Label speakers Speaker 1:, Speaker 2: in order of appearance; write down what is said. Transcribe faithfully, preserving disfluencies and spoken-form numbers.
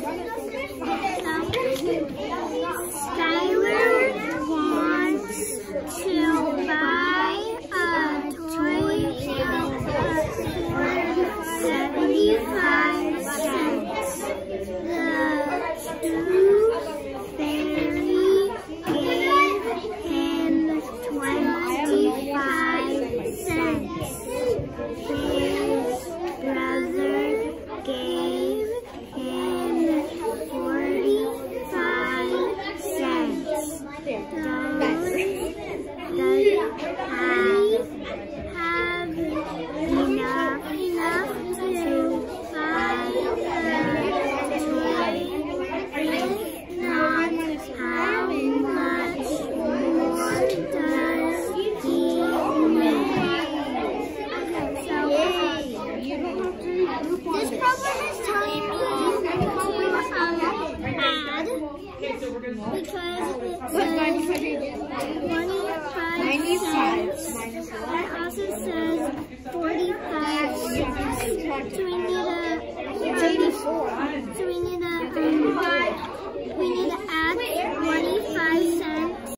Speaker 1: wants to buy a toy for seventy-five cents. The tooth fairy gave him twenty-five cents. His brother gave him forty-five cents. Does, does he have enough, enough to buy a toy? If not, how much more does he need? This problem is telling me to um, add because it says twenty-five cents.